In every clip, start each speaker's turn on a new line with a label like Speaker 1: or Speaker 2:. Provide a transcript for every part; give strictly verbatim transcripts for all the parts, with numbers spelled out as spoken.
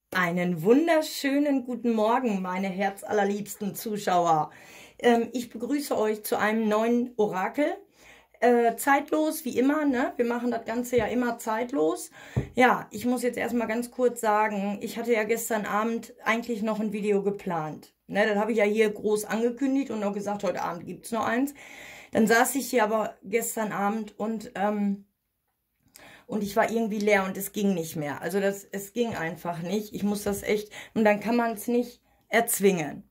Speaker 1: Einen wunderschönen guten Morgen, meine herzallerliebsten Zuschauer. Ähm, ich begrüße euch zu einem neuen Orakel. Äh, zeitlos, wie immer, ne? Wir machen das Ganze ja immer zeitlos. Ja, ich muss jetzt erstmal ganz kurz sagen, ich hatte ja gestern Abend eigentlich noch ein Video geplant. Ne, das habe ich ja hier groß angekündigt und auch gesagt, heute Abend gibt es noch eins. Dann saß ich hier aber gestern Abend und... Ähm, Und ich war irgendwie leer und es ging nicht mehr. Also das, es ging einfach nicht. Ich muss das echt, und dann kann man es nicht erzwingen.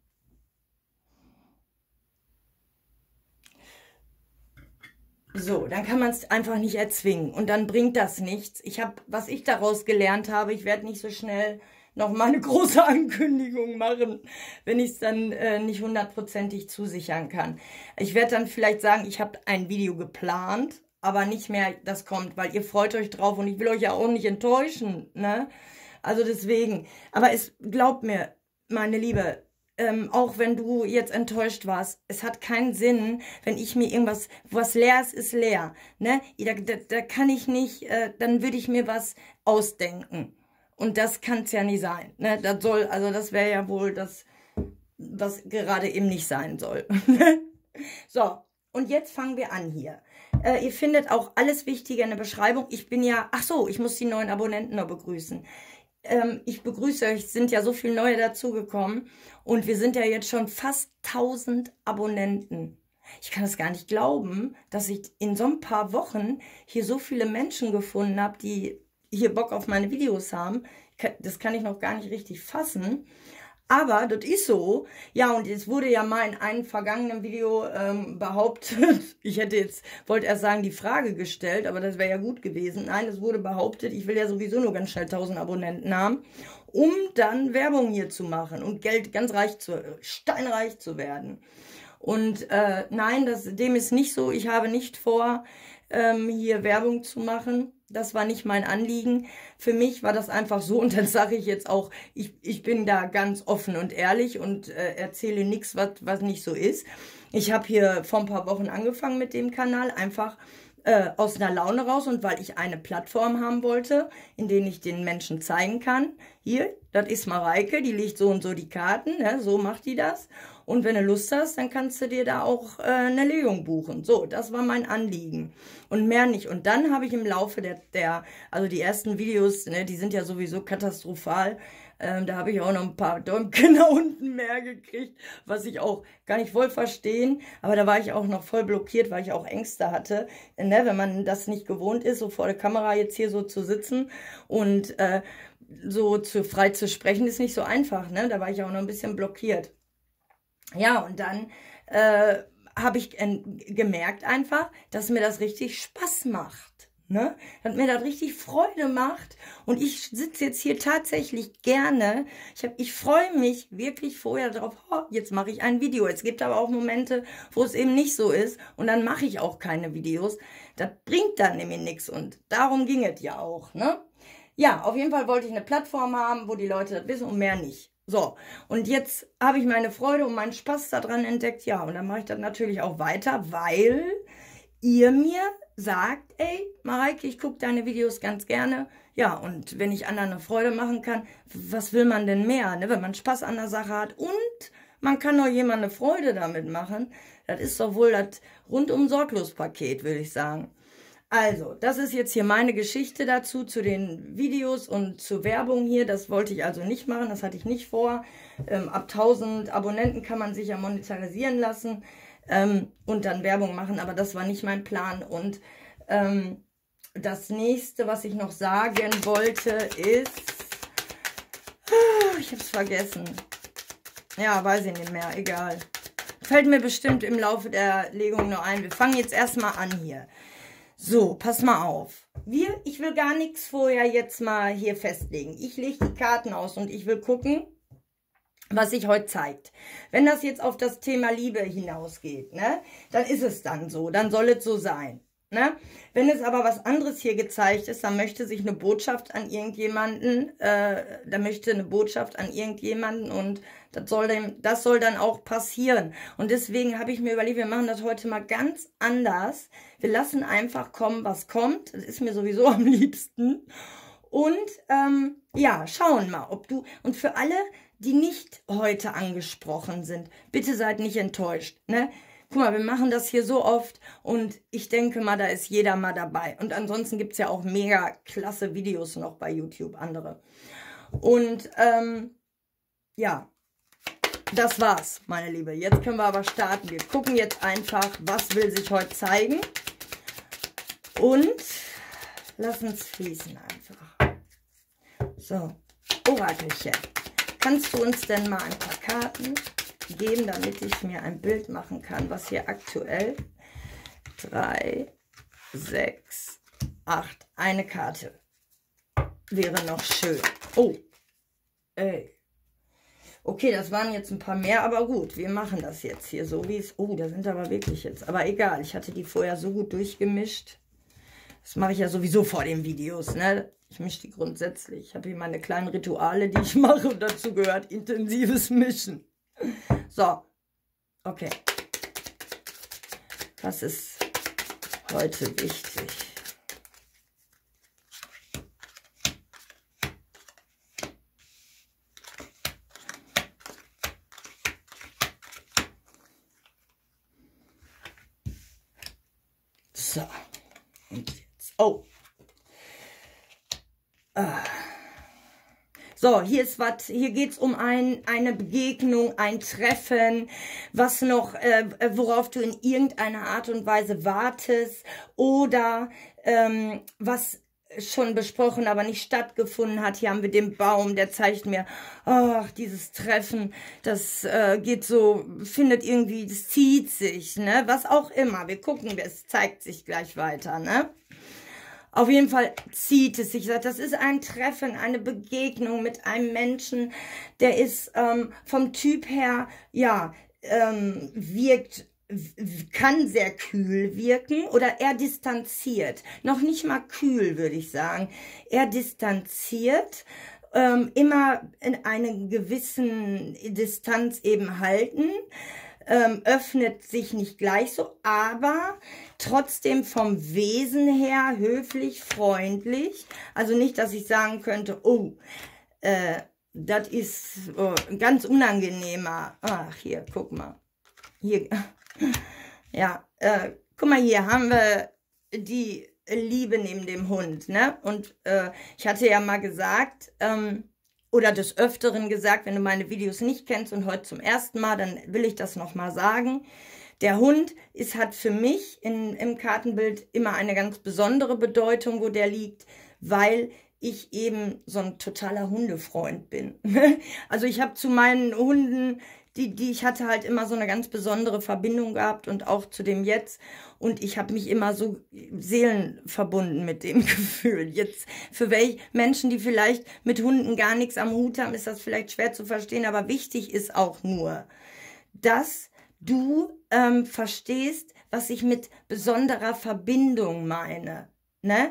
Speaker 1: So, dann kann man es einfach nicht erzwingen. Und dann bringt das nichts. Ich habe, was ich daraus gelernt habe, ich werde nicht so schnell noch mal eine große Ankündigung machen, wenn ich es dann äh, nicht hundertprozentig zusichern kann. Ich werde dann vielleicht sagen, ich habe ein Video geplant, aber nicht mehr, das kommt, weil ihr freut euch drauf und ich will euch ja auch nicht enttäuschen, ne? Also deswegen, aber es, glaubt mir, meine Liebe, ähm, auch wenn du jetzt enttäuscht warst, es hat keinen Sinn, wenn ich mir irgendwas, was leer ist, ist leer, ne? Da, da, da kann ich nicht, äh, dann würde ich mir was ausdenken. Und das kann es ja nicht sein, ne? Das soll, also das wäre ja wohl das, was gerade eben nicht sein soll. So, und jetzt fangen wir an hier. Äh, ihr findet auch alles Wichtige in der Beschreibung. Ich bin ja, ach so, ich muss die neuen Abonnenten noch begrüßen. Ähm, ich begrüße euch, es sind ja so viele neue dazugekommen und wir sind ja jetzt schon fast tausend Abonnenten. Ich kann es gar nicht glauben, dass ich in so ein paar Wochen hier so viele Menschen gefunden habe, die hier Bock auf meine Videos haben. Das kann ich noch gar nicht richtig fassen. Aber das ist so. Ja, und es wurde ja mal in einem vergangenen Video ähm, behauptet, ich hätte jetzt, wollte erst sagen, die Frage gestellt, aber das wäre ja gut gewesen. Nein, es wurde behauptet, ich will ja sowieso nur ganz schnell tausend Abonnenten haben, um dann Werbung hier zu machen und Geld ganz reich zu, steinreich zu werden. Und äh, nein, das, dem ist nicht so. Ich habe nicht vor, ähm, hier Werbung zu machen. Das war nicht mein Anliegen. Für mich war das einfach so, und dann sage ich jetzt auch, ich, ich bin da ganz offen und ehrlich und äh, erzähle nichts, was, was nicht so ist. Ich habe hier vor ein paar Wochen angefangen mit dem Kanal, einfach äh, aus einer Laune raus und weil ich eine Plattform haben wollte, in der ich den Menschen zeigen kann, hier, das ist Mareike, die legt so und so die Karten, ne, so macht die das. Und wenn du Lust hast, dann kannst du dir da auch äh, eine Legung buchen. So, das war mein Anliegen. Und mehr nicht. Und dann habe ich im Laufe der, der also die ersten Videos, ne, die sind ja sowieso katastrophal. Ähm, da habe ich auch noch ein paar Däumchen nach unten mehr gekriegt, was ich auch gar nicht voll verstehen. Aber da war ich auch noch voll blockiert, weil ich auch Ängste hatte. Ne, wenn man das nicht gewohnt ist, so vor der Kamera jetzt hier so zu sitzen und äh, so zu, frei zu sprechen, ist nicht so einfach. Ne? Da war ich auch noch ein bisschen blockiert. Ja, und dann äh, habe ich äh, gemerkt einfach, dass mir das richtig Spaß macht. Ne? Dass mir das richtig Freude macht. Und ich sitze jetzt hier tatsächlich gerne. Ich, hab, ich freue mich wirklich vorher drauf, oh, jetzt mache ich ein Video. Es gibt aber auch Momente, wo es eben nicht so ist. Und dann mache ich auch keine Videos. Das bringt dann nämlich nichts. Und darum ging es ja auch. Ne? Ja, auf jeden Fall wollte ich eine Plattform haben, wo die Leute das wissen und mehr nicht. So, und jetzt habe ich meine Freude und meinen Spaß daran entdeckt. Ja, und dann mache ich das natürlich auch weiter, weil ihr mir sagt, ey, Mareike, ich gucke deine Videos ganz gerne. Ja, und wenn ich anderen eine Freude machen kann, was will man denn mehr, ne? Wenn man Spaß an der Sache hat und man kann noch jemand eine Freude damit machen, das ist doch wohl das Rundum-Sorglos-Paket, würde ich sagen. Also, das ist jetzt hier meine Geschichte dazu, zu den Videos und zur Werbung hier. Das wollte ich also nicht machen, das hatte ich nicht vor. Ähm, ab tausend Abonnenten kann man sich ja monetarisieren lassen ähm, und dann Werbung machen, aber das war nicht mein Plan. Und ähm, das nächste, was ich noch sagen wollte, ist... Ich habe es vergessen. Ja, weiß ich nicht mehr, egal. Fällt mir bestimmt im Laufe der Legung noch ein. Wir fangen jetzt erstmal an hier. So, pass mal auf. Wir, ich will gar nichts vorher jetzt mal hier festlegen. Ich lege die Karten aus und ich will gucken, was sich heute zeigt. Wenn das jetzt auf das Thema Liebe hinausgeht, ne, dann ist es dann so. Dann soll es so sein. Ne? Wenn es aber was anderes hier gezeigt ist, dann möchte sich eine Botschaft an irgendjemanden, äh, da möchte eine Botschaft an irgendjemanden und das soll, dem, das soll dann auch passieren. Und deswegen habe ich mir überlegt, wir machen das heute mal ganz anders. Wir lassen einfach kommen, was kommt. Das ist mir sowieso am liebsten. Und ähm, ja, schauen mal, ob du, und für alle, die nicht heute angesprochen sind, bitte seid nicht enttäuscht, ne? Guck mal, wir machen das hier so oft und ich denke mal, da ist jeder mal dabei. Und ansonsten gibt es ja auch mega klasse Videos noch bei YouTube, andere. Und ähm, ja, das war's, meine Liebe. Jetzt können wir aber starten. Wir gucken jetzt einfach, was will sich heute zeigen. Und lass uns fließen einfach. So, Orakelchen. Kannst du uns denn mal ein paar Karten geben, damit ich mir ein Bild machen kann, was hier aktuell drei, sechs, acht, eine Karte wäre noch schön. Oh, ey. Okay, das waren jetzt ein paar mehr, aber gut, wir machen das jetzt hier so, wie es... Oh, da sind aber wirklich jetzt... Aber egal, ich hatte die vorher so gut durchgemischt. Das mache ich ja sowieso vor den Videos, ne? Ich mische die grundsätzlich. Ich habe hier meine kleinen Rituale, die ich mache und dazu gehört intensives Mischen. So, okay. Was ist heute wichtig? So, und jetzt, oh. Ah. So, hier ist was, hier geht es um ein, eine Begegnung, ein Treffen, was noch, äh, worauf du in irgendeiner Art und Weise wartest oder ähm, was schon besprochen, aber nicht stattgefunden hat. Hier haben wir den Baum, der zeigt mir, ach, dieses Treffen, das äh, geht so, findet irgendwie, das zieht sich, ne, was auch immer. Wir gucken, es zeigt sich gleich weiter, ne. Auf jeden Fall zieht es sich. Das ist ein Treffen, eine Begegnung mit einem Menschen, der ist ähm, vom Typ her, ja, ähm, wirkt, kann sehr kühl wirken oder eher distanziert. Noch nicht mal kühl, würde ich sagen. Eher distanziert, ähm, immer in einer gewissen Distanz eben halten. Ähm, öffnet sich nicht gleich so, aber trotzdem vom Wesen her höflich, freundlich. Also nicht, dass ich sagen könnte, oh, äh, das ist oh, ein ganz unangenehmer. Ach, hier, guck mal. Hier, ja, äh, guck mal, hier haben wir die Liebe neben dem Hund, ne? Und äh, ich hatte ja mal gesagt, ähm, oder des Öfteren gesagt, wenn du meine Videos nicht kennst und heute zum ersten Mal, dann will ich das nochmal sagen. Der Hund ist, hat für mich in, im Kartenbild immer eine ganz besondere Bedeutung, wo der liegt, weil ich eben so ein totaler Hundefreund bin. Also ich habe zu meinen Hunden, die, die ich hatte halt immer so eine ganz besondere Verbindung gehabt und auch zu dem jetzt. Und ich habe mich immer so seelenverbunden mit dem Gefühl. Jetzt für welche Menschen, die vielleicht mit Hunden gar nichts am Hut haben, ist das vielleicht schwer zu verstehen. Aber wichtig ist auch nur, dass du ähm, verstehst, was ich mit besonderer Verbindung meine, ne?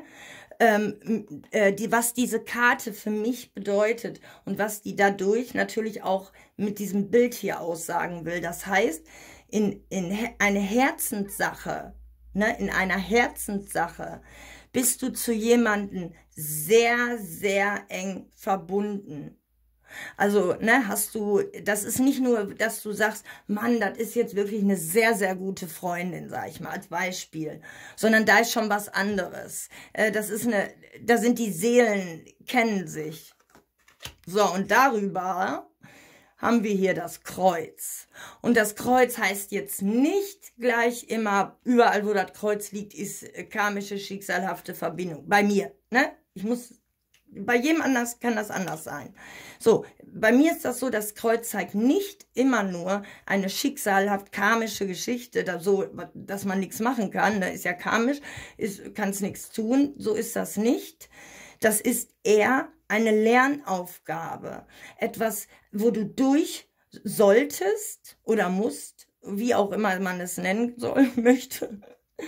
Speaker 1: Ähm, äh, die, was diese Karte für mich bedeutet und was die dadurch natürlich auch mit diesem Bild hier aussagen will. Das heißt, in, in eine Herzenssache, ne, in einer Herzenssache bist du zu jemandem sehr, sehr eng verbunden. Also, ne, hast du, das ist nicht nur, dass du sagst, Mann, das ist jetzt wirklich eine sehr, sehr gute Freundin, sag ich mal, als Beispiel, sondern da ist schon was anderes. Äh, das ist eine, da sind die Seelen, kennen sich. So, und darüber haben wir hier das Kreuz. Und das Kreuz heißt jetzt nicht gleich immer, überall wo das Kreuz liegt, ist karmische, schicksalhafte Verbindung. Bei mir, ne? Ich muss... Bei jedem anders kann das anders sein. So, bei mir ist das so, das Kreuz zeigt nicht immer nur eine schicksalhaft karmische Geschichte, da so, dass man nichts machen kann. Da ist ja karmisch, kann es nichts tun. So ist das nicht. Das ist eher eine Lernaufgabe. Etwas, wo du durch solltest oder musst, wie auch immer man es nennen soll, möchte,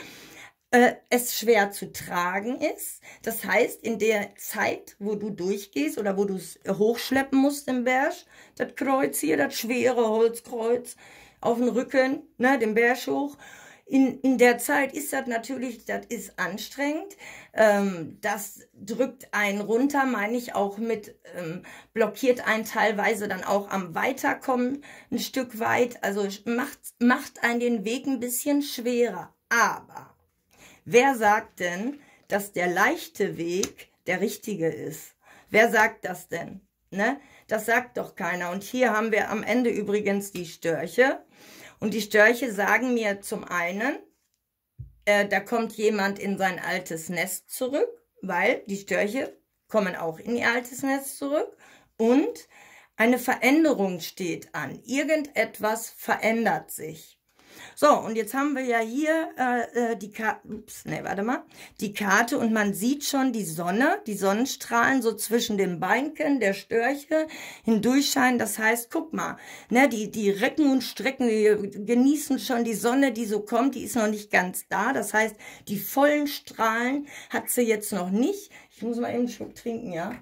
Speaker 1: Äh, es schwer zu tragen ist. Das heißt, in der Zeit, wo du durchgehst oder wo du es hochschleppen musst im Berg, das Kreuz hier, das schwere Holzkreuz auf dem Rücken, ne, den Berg hoch, In, in der Zeit ist das natürlich, das ist anstrengend, ähm, das drückt einen runter, meine ich auch mit, ähm, blockiert einen teilweise dann auch am Weiterkommen ein Stück weit, also macht, macht einen den Weg ein bisschen schwerer. Aber wer sagt denn, dass der leichte Weg der richtige ist? Wer sagt das denn? Ne? Das sagt doch keiner. Und hier haben wir am Ende übrigens die Störche. Und die Störche sagen mir zum einen, äh, da kommt jemand in sein altes Nest zurück, weil die Störche kommen auch in ihr altes Nest zurück. Und eine Veränderung steht an. Irgendetwas verändert sich. So, und jetzt haben wir ja hier äh, die Karte, ups, nee, warte mal, die Karte und man sieht schon die Sonne, die Sonnenstrahlen so zwischen den Beinchen der Störche hindurchscheinen. Das heißt, guck mal, ne, die, die recken und strecken, die genießen schon die Sonne, die so kommt, die ist noch nicht ganz da. Das heißt, die vollen Strahlen hat sie jetzt noch nicht. Ich muss mal eben einen Schluck trinken, ja.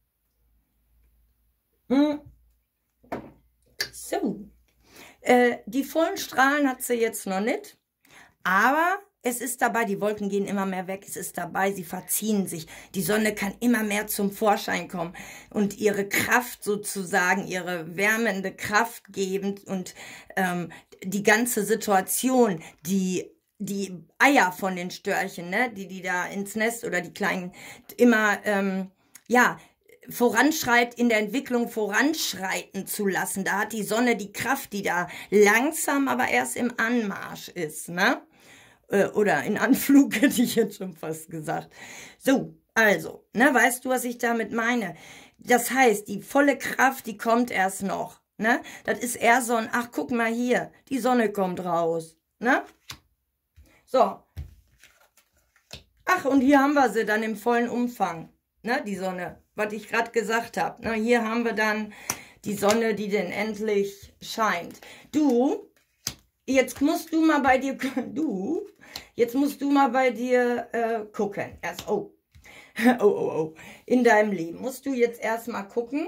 Speaker 1: Hm. So. Äh, die vollen Strahlen hat sie jetzt noch nicht, aber es ist dabei, die Wolken gehen immer mehr weg, es ist dabei, sie verziehen sich, die Sonne kann immer mehr zum Vorschein kommen und ihre Kraft sozusagen, ihre wärmende Kraft gebend und ähm, die ganze Situation, die die Eier von den Störchen, ne, die die da ins Nest oder die kleinen immer, ähm, ja, voranschreitet, in der Entwicklung voranschreiten zu lassen. Da hat die Sonne die Kraft, die da langsam, aber erst im Anmarsch ist, ne? Oder in Anflug, hätte ich jetzt schon fast gesagt. So, also, ne, weißt du, was ich damit meine? Das heißt, die volle Kraft, die kommt erst noch, ne? Das ist eher so ein, ach, guck mal hier, die Sonne kommt raus, ne? So. Ach, und hier haben wir sie dann im vollen Umfang, ne, die Sonne. Was ich gerade gesagt habe. Na, hier haben wir dann die Sonne, die denn endlich scheint. Du, jetzt musst du mal bei dir, du, jetzt musst du mal bei dir äh, gucken. Erst, oh, oh, oh, oh, in deinem Leben musst du jetzt erstmal gucken,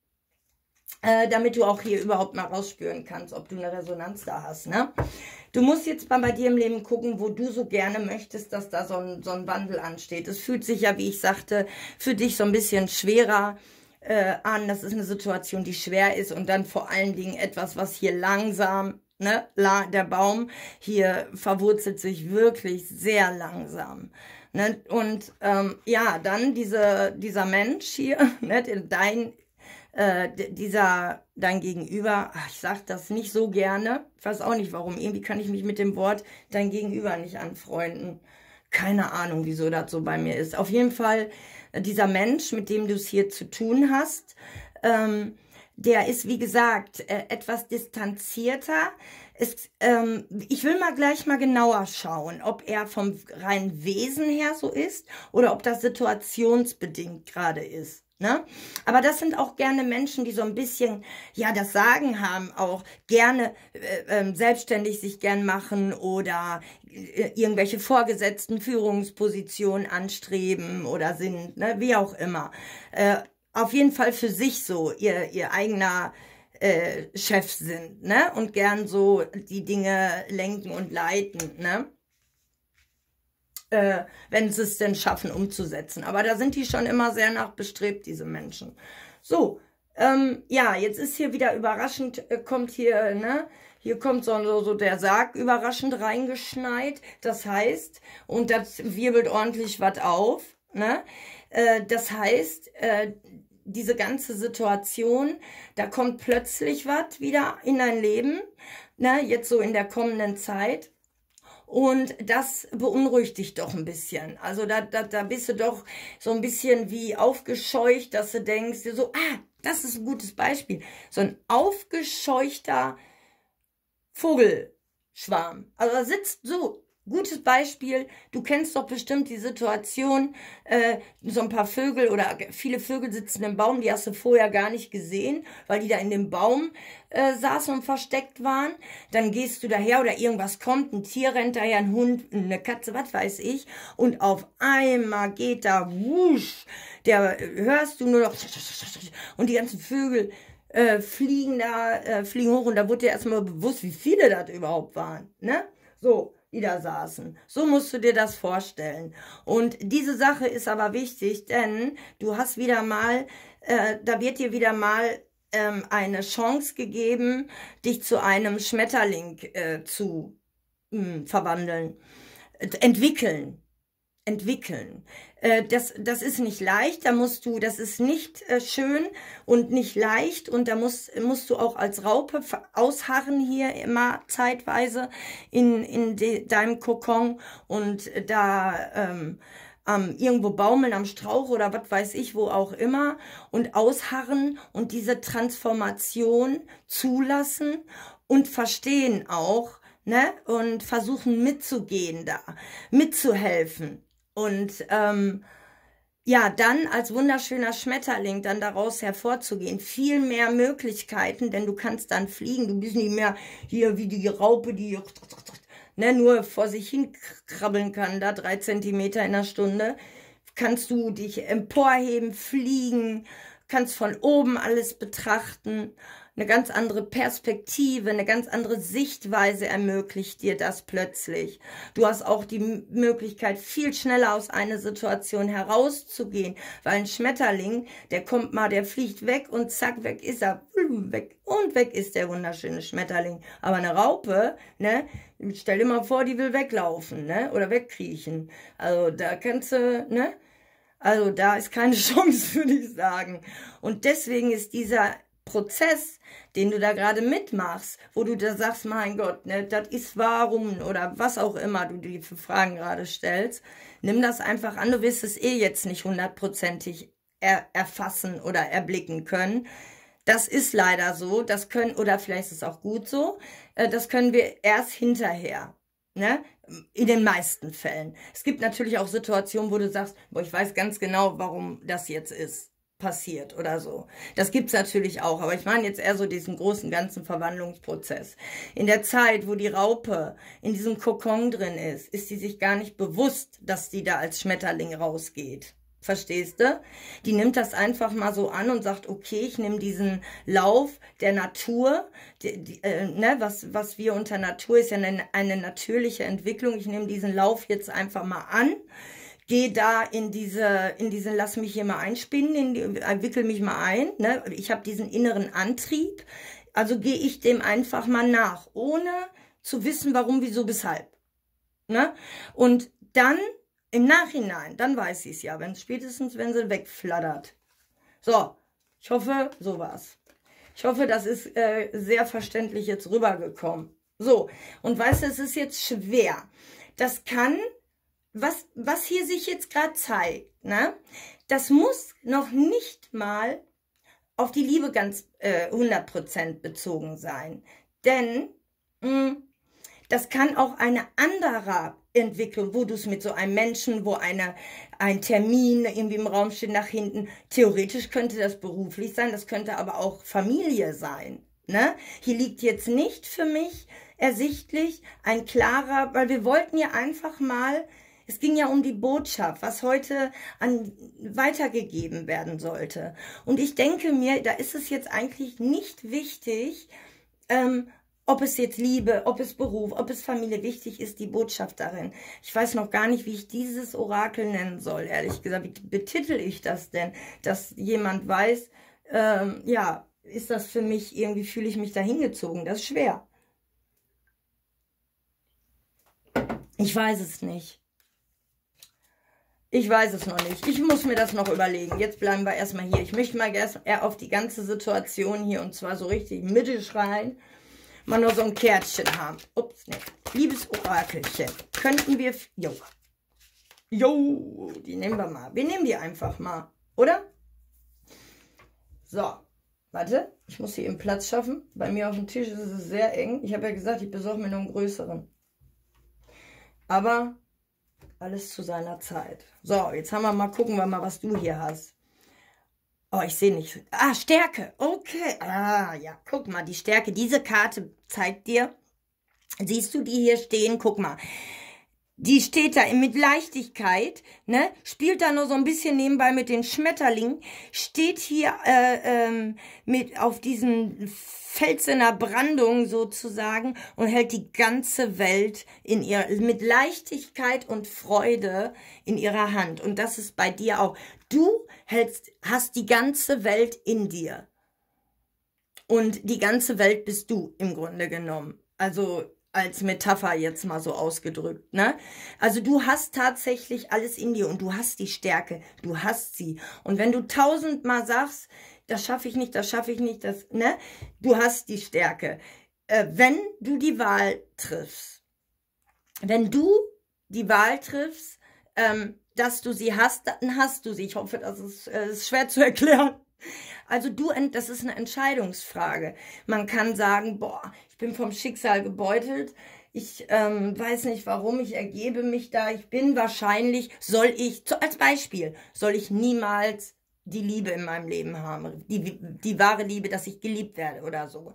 Speaker 1: äh, damit du auch hier überhaupt mal rausspüren kannst, ob du eine Resonanz da hast, ne? Du musst jetzt mal bei dir im Leben gucken, wo du so gerne möchtest, dass da so ein, so ein Wandel ansteht. Es fühlt sich ja, wie ich sagte, für dich so ein bisschen schwerer äh, an. Das ist eine Situation, die schwer ist und dann vor allen Dingen etwas, was hier langsam, ne, der Baum hier verwurzelt sich wirklich sehr langsam. Ne? Und ähm, ja, dann diese, dieser Mensch hier, ne, dein Äh, dieser dein Gegenüber, ach, ich sag das nicht so gerne, ich weiß auch nicht warum, irgendwie kann ich mich mit dem Wort dein Gegenüber nicht anfreunden. Keine Ahnung, wieso das so bei mir ist. Auf jeden Fall, äh, dieser Mensch, mit dem du es hier zu tun hast, ähm, der ist, wie gesagt, äh, etwas distanzierter. Es, ähm, ich will mal gleich mal genauer schauen, ob er vom reinen Wesen her so ist oder ob das situationsbedingt gerade ist. Ne? Aber das sind auch gerne Menschen, die so ein bisschen, ja, das Sagen haben, auch gerne äh, äh, selbstständig sich gern machen oder äh, irgendwelche vorgesetzten Führungspositionen anstreben oder sind, ne? Wie auch immer. Äh, auf jeden Fall für sich so ihr, ihr eigener äh, Chef sind, ne? Und gern so die Dinge lenken und leiten, ne? Äh, wenn sie es denn schaffen umzusetzen. Aber da sind die schon immer sehr nach bestrebt, diese Menschen. So, ähm, ja, jetzt ist hier wieder überraschend, äh, kommt hier, ne, hier kommt so, so, so der Sarg überraschend reingeschneit. Das heißt, und das wirbelt ordentlich was auf, ne, äh, das heißt, äh, diese ganze Situation, da kommt plötzlich was wieder in dein Leben, ne, jetzt so in der kommenden Zeit. Und das beunruhigt dich doch ein bisschen. Also da, da, da bist du doch so ein bisschen wie aufgescheucht, dass du denkst, so, ah, das ist ein gutes Beispiel. So ein aufgescheuchter Vogelschwarm. Also da sitzt so, gutes Beispiel, du kennst doch bestimmt die Situation, äh, so ein paar Vögel oder viele Vögel sitzen im Baum, die hast du vorher gar nicht gesehen, weil die da in dem Baum äh, saßen und versteckt waren. Dann gehst du daher oder irgendwas kommt, ein Tier rennt daher, ein Hund, eine Katze, was weiß ich. Und auf einmal geht da, wusch, der hörst du nur noch und die ganzen Vögel äh, fliegen da, äh, fliegen hoch und da wurde dir erstmal bewusst, wie viele das überhaupt waren, ne? So. die da saßen. So musst du dir das vorstellen. Und diese Sache ist aber wichtig, denn du hast wieder mal, äh, da wird dir wieder mal ähm, eine Chance gegeben, dich zu einem Schmetterling äh, zu mh, verwandeln, entwickeln. entwickeln. Äh, das, das ist nicht leicht, da musst du, das ist nicht äh, schön und nicht leicht und da musst, musst du auch als Raupe ausharren hier immer zeitweise in, in de, deinem Kokon und da ähm, ähm, irgendwo baumeln am Strauch oder was weiß ich, wo auch immer und ausharren und diese Transformation zulassen und verstehen auch, ne, und versuchen mitzugehen da, mitzuhelfen. Und ähm, ja, dann als wunderschöner Schmetterling dann daraus hervorzugehen. Viel mehr Möglichkeiten, denn du kannst dann fliegen. Du bist nicht mehr hier wie die Raupe, die ne, nur vor sich hin krabbeln kann, da drei Zentimeter in der Stunde. Kannst du dich emporheben, fliegen, kannst von oben alles betrachten. Eine ganz andere Perspektive, eine ganz andere Sichtweise ermöglicht dir das plötzlich. Du hast auch die Möglichkeit, viel schneller aus einer Situation herauszugehen, weil ein Schmetterling, der kommt mal, der fliegt weg und zack, weg ist er, weg und weg ist der wunderschöne Schmetterling. Aber eine Raupe, ne, stell dir mal vor, die will weglaufen, ne, oder wegkriechen. Also da kannst du, ne, also da ist keine Chance, würde ich sagen. Und deswegen ist dieser Prozess, den du da gerade mitmachst, wo du da sagst, mein Gott, ne, das ist warum oder was auch immer du dir für Fragen gerade stellst, nimm das einfach an, du wirst es eh jetzt nicht hundertprozentig er, erfassen oder erblicken können. Das ist leider so, das können, oder vielleicht ist es auch gut so, äh, das können wir erst hinterher, ne? In den meisten Fällen. Es gibt natürlich auch Situationen, wo du sagst, boah, ich weiß ganz genau, warum das jetzt ist. passiert oder so. Das gibt's natürlich auch, aber ich meine jetzt eher so diesen großen, ganzen Verwandlungsprozess. In der Zeit, wo die Raupe in diesem Kokon drin ist, ist sie sich gar nicht bewusst, dass die da als Schmetterling rausgeht. Verstehst du? Die nimmt das einfach mal so an und sagt, okay, ich nehme diesen Lauf der Natur, die, die, äh, ne, was, was wir unter Natur ist ja eine, eine natürliche Entwicklung, ich nehme diesen Lauf jetzt einfach mal an, gehe da in diese, in diese, lass mich hier mal einspinnen, in die, wickel mich mal ein, ne? Ich habe diesen inneren Antrieb, also gehe ich dem einfach mal nach, ohne zu wissen, warum, wieso, weshalb. Ne? Und dann im Nachhinein, dann weiß ich es ja, wenn spätestens, wenn sie wegflattert. So, ich hoffe, so war's. Ich hoffe, das ist äh, sehr verständlich jetzt rübergekommen. So, und weißt du, es ist jetzt schwer. Das kann... Was, was hier sich jetzt gerade zeigt, ne, das muss noch nicht mal auf die Liebe ganz äh, hundert Prozent bezogen sein. Denn mh, das kann auch eine andere Entwicklung, wo du es mit so einem Menschen, wo eine, ein Termin irgendwie im Raum steht nach hinten, theoretisch könnte das beruflich sein, das könnte aber auch Familie sein. Ne? Hier liegt jetzt nicht für mich ersichtlich ein klarer, weil wir wollten ja einfach mal... Es ging ja um die Botschaft, was heute an, weitergegeben werden sollte. Und ich denke mir, da ist es jetzt eigentlich nicht wichtig, ähm, ob es jetzt Liebe, ob es Beruf, ob es Familie, wichtig ist die Botschaft darin. Ich weiß noch gar nicht, wie ich dieses Orakel nennen soll, ehrlich gesagt. Wie betitel ich das denn, dass jemand weiß, ähm, ja, ist das für mich, irgendwie fühle ich mich da hingezogen. Das ist schwer. Ich weiß es nicht. Ich weiß es noch nicht. Ich muss mir das noch überlegen. Jetzt bleiben wir erstmal hier. Ich möchte mal erst eher auf die ganze Situation hier und zwar so richtig mittelschreien. Mal nur so ein Kärtchen haben. Ups, ne. Liebes Orakelchen. Könnten wir... Jo. Jo, die nehmen wir mal. Wir nehmen die einfach mal. Oder? So. Warte. Ich muss hier eben Platz schaffen. Bei mir auf dem Tisch ist es sehr eng. Ich habe ja gesagt, ich besorge mir noch einen größeren. Aber... alles zu seiner Zeit. So, jetzt haben wir mal, gucken wir mal, was du hier hast. Oh, ich sehe nicht. Ah, Stärke. Okay. Ah, ja, guck mal, die Stärke. Diese Karte zeigt dir, siehst du die hier stehen? Guck mal. die steht da mit Leichtigkeit, ne, spielt da nur so ein bisschen nebenbei mit den Schmetterlingen, steht hier äh, ähm, mit auf diesen Felsener Brandung sozusagen und hält die ganze Welt in ihr, mit Leichtigkeit und Freude in ihrer Hand. Und das ist bei dir auch. Du hältst, hast die ganze Welt in dir. Und die ganze Welt bist du im Grunde genommen. Also als Metapher jetzt mal so ausgedrückt, ne? Also du hast tatsächlich alles in dir und du hast die Stärke, du hast sie. Und wenn du tausendmal sagst, das schaffe ich nicht, das schaffe ich nicht, das, ne? Du hast die Stärke. Äh, wenn du die Wahl triffst, wenn du die Wahl triffst, ähm, dass du sie hast, dann hast du sie. Ich hoffe, das ist, äh, ist schwer zu erklären. Also du, das ist eine Entscheidungsfrage. Man kann sagen, boah, ich bin vom Schicksal gebeutelt, ich ähm, weiß nicht warum, ich ergebe mich da, ich bin wahrscheinlich, soll ich, als Beispiel, soll ich niemals die Liebe in meinem Leben haben, die, die wahre Liebe, dass ich geliebt werde oder so.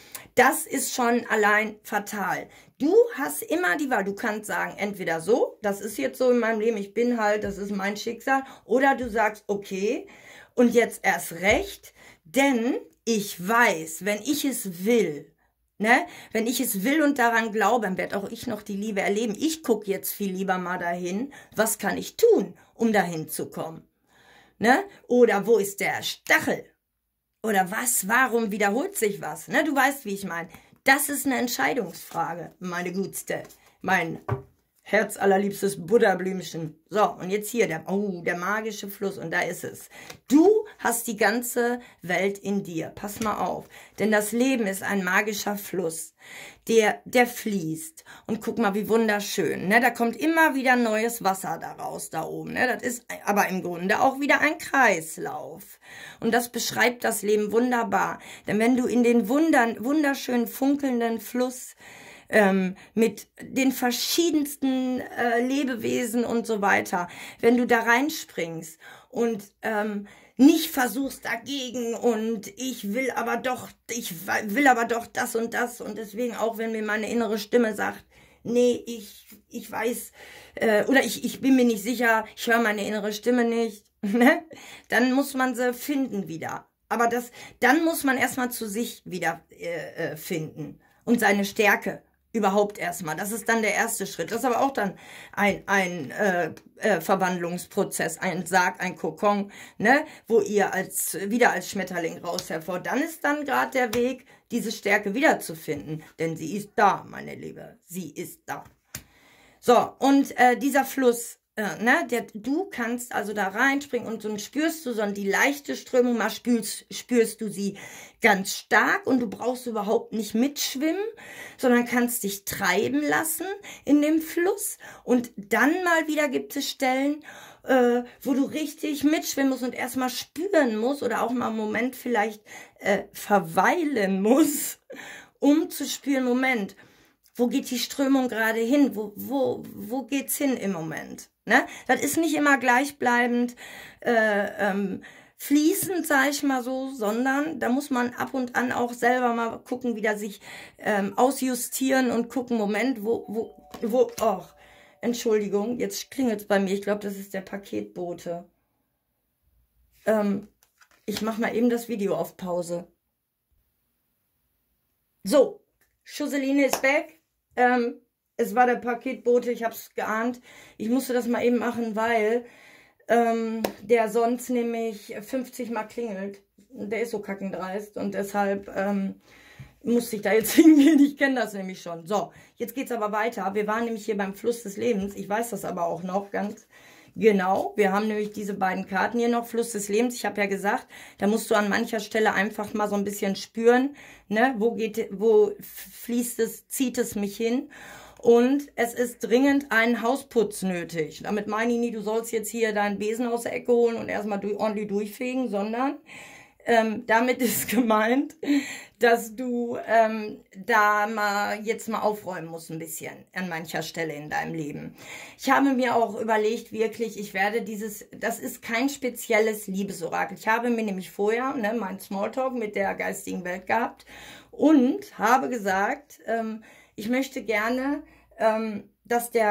Speaker 1: Das ist schon allein fatal. Du hast immer die Wahl, du kannst sagen, entweder so, das ist jetzt so in meinem Leben, ich bin halt, das ist mein Schicksal, oder du sagst, okay, und jetzt erst recht, denn ich weiß, wenn ich es will, ne, wenn ich es will und daran glaube, dann werde auch ich noch die Liebe erleben. Ich gucke jetzt viel lieber mal dahin, was kann ich tun, um dahin zu kommen, ne? Oder wo ist der Stachel? Oder was, warum wiederholt sich was? Ne, du weißt, wie ich meine. Das ist eine Entscheidungsfrage, meine Gutste, mein herzallerliebstes Buddha-Blümchen. So, und jetzt hier, der, oh, der magische Fluss, und da ist es. Du hast die ganze Welt in dir. Pass mal auf, denn das Leben ist ein magischer Fluss, der, der fließt. Und guck mal, wie wunderschön, ne? Da kommt immer wieder neues Wasser daraus, da oben, ne? Das ist aber im Grunde auch wieder ein Kreislauf. Und das beschreibt das Leben wunderbar. Denn wenn du in den wundern, wunderschönen, funkelnden Fluss Ähm, mit den verschiedensten äh, Lebewesen und so weiter, wenn du da reinspringst und ähm, nicht versuchst dagegen und ich will aber doch, ich will aber doch das und das und deswegen auch, wenn mir meine innere Stimme sagt, nee, ich, ich weiß, äh, oder ich, ich bin mir nicht sicher, ich höre meine innere Stimme nicht, ne? Dann muss man sie finden wieder. Aber das, dann muss man erstmal zu sich wieder äh, äh, finden und seine Stärke überhaupt erstmal. Das ist dann der erste Schritt. Das ist aber auch dann ein, ein äh, äh, Verwandlungsprozess, ein Sarg, ein Kokon, ne, wo ihr als wieder als Schmetterling raus hervor. Dann ist dann gerade der Weg, diese Stärke wiederzufinden. Denn sie ist da, meine Liebe. Sie ist da. So, und äh, dieser Fluss, äh, ne, der, du kannst also da reinspringen und so spürst du so die leichte Strömung, mal spürst, spürst du sie ganz stark und du brauchst überhaupt nicht mitschwimmen, sondern kannst dich treiben lassen in dem Fluss und dann mal wieder gibt es Stellen, äh, wo du richtig mitschwimmen musst und erstmal spüren musst oder auch mal einen Moment vielleicht äh, verweilen musst, um zu spüren, Moment, wo geht die Strömung gerade hin? Wo, wo, wo geht's hin im Moment? Ne? Das ist nicht immer gleichbleibend äh, ähm, fließend, sage ich mal so, sondern da muss man ab und an auch selber mal gucken, wieder sich ähm, ausjustieren und gucken, Moment, wo, wo, wo, ach, Entschuldigung, jetzt klingelt es bei mir. Ich glaube, das ist der Paketbote. Ähm, ich mache mal eben das Video auf Pause. So, Schusseline ist weg. Ähm, es war der Paketbote, ich habe es geahnt. Ich musste das mal eben machen, weil ähm, der sonst nämlich fünfzig Mal klingelt. Der ist so kackendreist und deshalb ähm, musste ich da jetzt hingehen. Ich kenne das nämlich schon. So, jetzt geht's aber weiter. Wir waren nämlich hier beim Fluss des Lebens. Ich weiß das aber auch noch ganz genau. Wir haben nämlich diese beiden Karten hier noch, Fluss des Lebens. Ich habe ja gesagt, da musst du an mancher Stelle einfach mal so ein bisschen spüren, ne? Wo geht, wo fließt es, zieht es mich hin? Und es ist dringend ein Hausputz nötig. Damit meine ich nie, du sollst jetzt hier deinen Besen aus der Ecke holen und erstmal durch, ordentlich durchfegen, sondern ähm, damit ist gemeint, dass du ähm, da mal jetzt mal aufräumen musst ein bisschen an mancher Stelle in deinem Leben. Ich habe mir auch überlegt, wirklich, ich werde dieses, das ist kein spezielles Liebesorakel. Ich habe mir nämlich vorher ne, meinen Smalltalk mit der geistigen Welt gehabt und habe gesagt, ähm, ich möchte gerne, ähm, dass der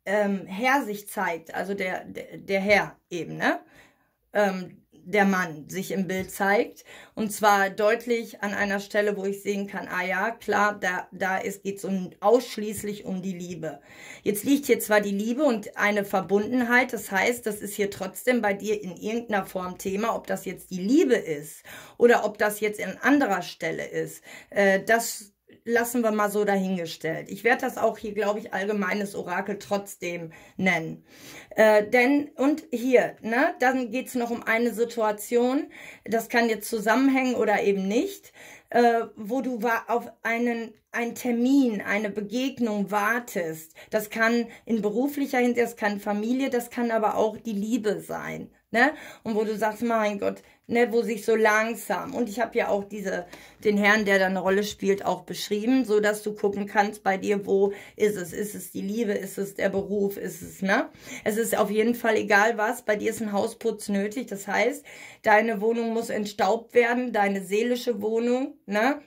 Speaker 1: ähm, Herr sich zeigt, also der, der, der Herr eben, ne? Ähm, der Mann sich im Bild zeigt, und zwar deutlich an einer Stelle, wo ich sehen kann, ah ja, klar, da, da geht es um, ausschließlich um die Liebe. Jetzt liegt hier zwar die Liebe und eine Verbundenheit, das heißt, das ist hier trotzdem bei dir in irgendeiner Form Thema, ob das jetzt die Liebe ist oder ob das jetzt an anderer Stelle ist, äh, das lassen wir mal so dahingestellt. Ich werde das auch hier, glaube ich, allgemeines Orakel trotzdem nennen. Äh, denn, und hier, ne, dann geht es noch um eine Situation, das kann jetzt zusammenhängen oder eben nicht, äh, wo du auf einen, einen Termin, eine Begegnung wartest. Das kann in beruflicher Hinsicht, das kann Familie, das kann aber auch die Liebe sein. Ne? Und wo du sagst, mein Gott, ne, wo sich so langsam, und ich habe ja auch diese, den Herrn, der da eine Rolle spielt, auch beschrieben, so dass du gucken kannst bei dir, wo ist es? Ist es die Liebe? Ist es der Beruf? Ist es, ne? Es ist auf jeden Fall egal was, bei dir ist ein Hausputz nötig, das heißt, deine Wohnung muss entstaubt werden, deine seelische Wohnung, ne?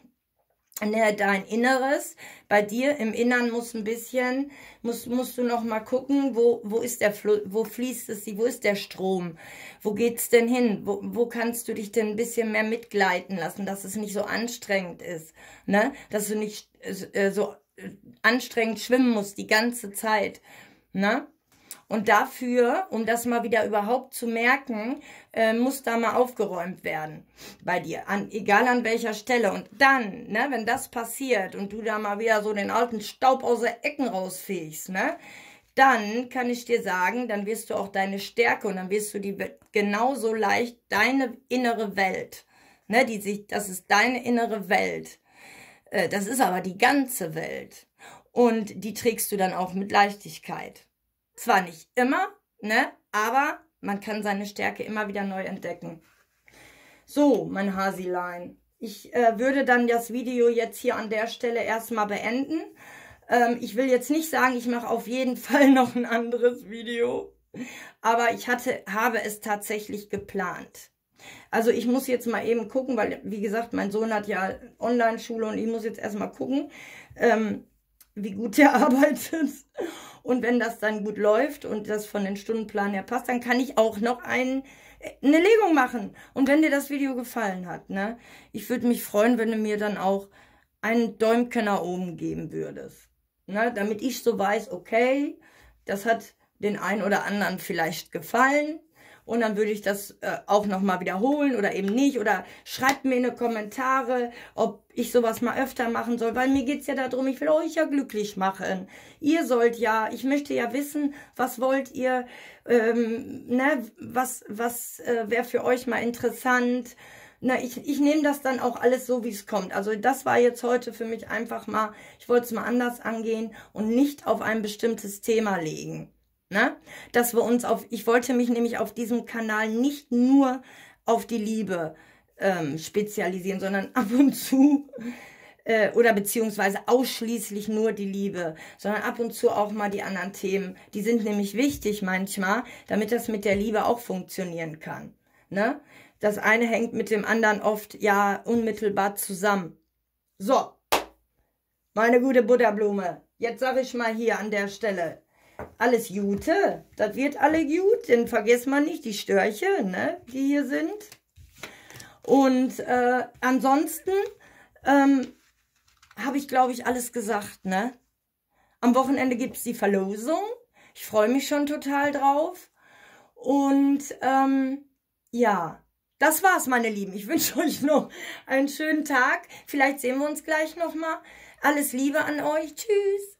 Speaker 1: Dein Inneres, bei dir im Innern muss ein bisschen, musst, musst du noch mal gucken, wo, wo ist der Fluss, wo fließt es, wo ist der Strom, wo geht's denn hin, wo, wo kannst du dich denn ein bisschen mehr mitgleiten lassen, dass es nicht so anstrengend ist, ne, dass du nicht äh, so anstrengend schwimmen musst die ganze Zeit, ne. Und dafür, um das mal wieder überhaupt zu merken, äh, muss da mal aufgeräumt werden bei dir, an, egal an welcher Stelle. Und dann, ne, wenn das passiert und du da mal wieder so den alten Staub aus den Ecken rausfegst, ne, dann kann ich dir sagen, dann wirst du auch deine Stärke und dann wirst du die genauso leicht, deine innere Welt, ne, die sich, das ist deine innere Welt, äh, das ist aber die ganze Welt und die trägst du dann auch mit Leichtigkeit. Zwar nicht immer, ne, aber man kann seine Stärke immer wieder neu entdecken. So, mein Hasilein, ich äh, würde dann das Video jetzt hier an der Stelle erstmal beenden. Ähm, ich will jetzt nicht sagen, ich mache auf jeden Fall noch ein anderes Video, aber ich hatte, habe es tatsächlich geplant. Also ich muss jetzt mal eben gucken, weil, wie gesagt, mein Sohn hat ja Online-Schule und ich muss jetzt erstmal gucken, ähm, wie gut der arbeitet. Und wenn das dann gut läuft und das von den Stundenplan her passt, dann kann ich auch noch ein, eine Legung machen. Und wenn dir das Video gefallen hat, ne, ich würde mich freuen, wenn du mir dann auch einen Däumchen nach oben geben würdest. Ne, damit ich so weiß, okay, das hat den einen oder anderen vielleicht gefallen. Und dann würde ich das äh, auch nochmal wiederholen oder eben nicht. Oder schreibt mir in die Kommentare, ob ich sowas mal öfter machen soll. Weil mir geht es ja darum, ich will euch ja glücklich machen. Ihr sollt ja, ich möchte ja wissen, was wollt ihr, ähm, ne, was, was äh, wäre für euch mal interessant. Na, ich, ich nehme das dann auch alles so, wie es kommt. Also das war jetzt heute für mich einfach mal, ich wollte es mal anders angehen und nicht auf ein bestimmtes Thema legen. Ne? Dass wir uns auf, ich wollte mich nämlich auf diesem Kanal nicht nur auf die Liebe ähm, spezialisieren, sondern ab und zu, äh, oder beziehungsweise ausschließlich nur die Liebe, sondern ab und zu auch mal die anderen Themen. Die sind nämlich wichtig manchmal, damit das mit der Liebe auch funktionieren kann. Ne? Das eine hängt mit dem anderen oft, ja, unmittelbar zusammen. So, meine gute Butterblume, jetzt sage ich mal hier an der Stelle, alles Gute, das wird alle gut, denn vergesst man nicht die Störche, ne, die hier sind. Und äh, ansonsten ähm, habe ich, glaube ich, alles gesagt, ne. Am Wochenende gibt es die Verlosung, ich freue mich schon total drauf. Und ähm, ja, das war's, meine Lieben. Ich wünsche euch noch einen schönen Tag. Vielleicht sehen wir uns gleich nochmal. Alles Liebe an euch. Tschüss.